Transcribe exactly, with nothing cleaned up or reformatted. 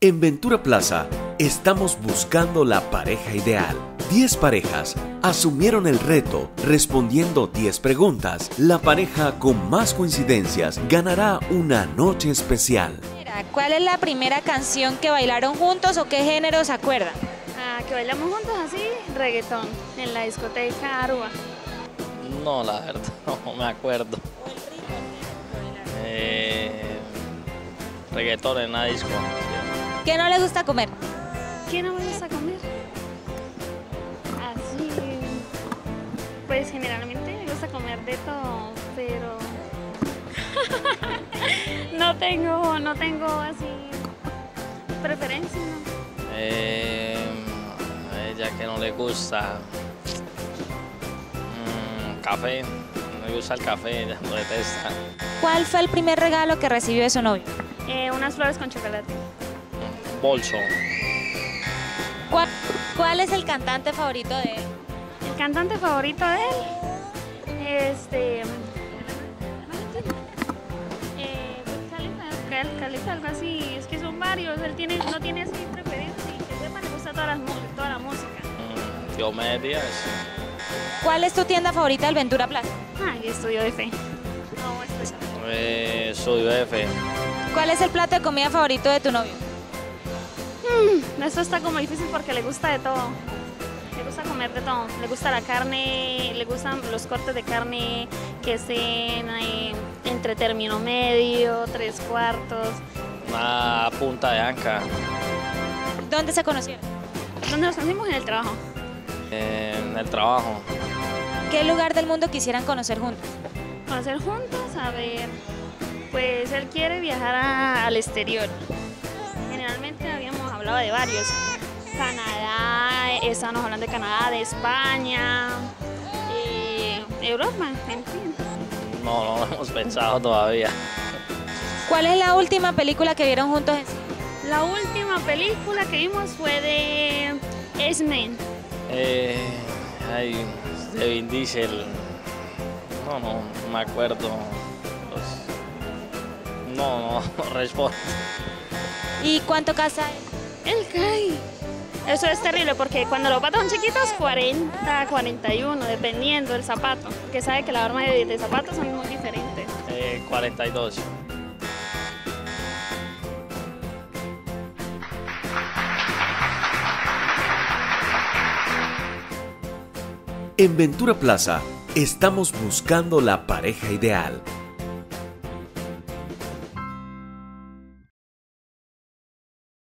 En Ventura Plaza estamos buscando la pareja ideal. diez parejas asumieron el reto respondiendo diez preguntas. La pareja con más coincidencias ganará una noche especial. ¿Cuál es la primera canción que bailaron juntos o qué género se acuerdan? Ah, que bailamos juntos así, reggaetón, en la discoteca Aruba. No, la verdad, no me acuerdo. Eh, reggaetón en la disco. ¿Qué no les gusta comer? ¿Qué no me gusta comer? Así, pues generalmente me gusta comer de todo, pero no tengo, no tengo así preferencia, ¿no? Eh, a ella que no le gusta mm, café, no le gusta el café, ella lo detesta. ¿Cuál fue el primer regalo que recibió de su novio? Eh, unas flores con chocolate. Bolso. ¿Cuál, ¿Cuál es el cantante favorito de él? El cantante favorito de él, este, eh, Khalifa, Khalifa, algo así, es que son varios, él tiene, no tiene así preferencia, y que sepa, le gusta toda la, toda la música. Mm, Diomedes. ¿Cuál es tu tienda favorita del Ventura Plaza? Ah, y estudio de fe. No, especial. Eh, Estudio F. ¿Cuál es el plato de comida favorito de tu novio? Hmm, esto está como difícil porque le gusta de todo. Le gusta comer de todo. Le gusta la carne, le gustan los cortes de carne que estén eh, entre término medio, tres cuartos. Una punta de anca. ¿Dónde se conocieron? ¿Dónde nos conocimos? En el trabajo. En el trabajo. ¿Qué lugar del mundo quisieran conocer juntos? Conocer juntos, a ver, pues él quiere viajar a, al exterior. Generalmente habíamos hablado de varios. Canadá, estábamos hablando de Canadá, de España, eh, Europa, en fin. No, no lo hemos pensado todavía. ¿Cuál es la última película que vieron juntos en cine? La última película que vimos fue de X-Men. Eh, ay, de Vin Diesel. No, no, no me acuerdo. Pues, no, no, no respondo. ¿Y cuánto casa él? Él cae. Eso es terrible porque cuando los patos son chiquitos, cuarenta, cuarenta y uno, dependiendo del zapato. Que sabe que la forma de, de zapatos son muy diferentes. Eh, cuarenta y dos. En Ventura Plaza estamos buscando la pareja ideal.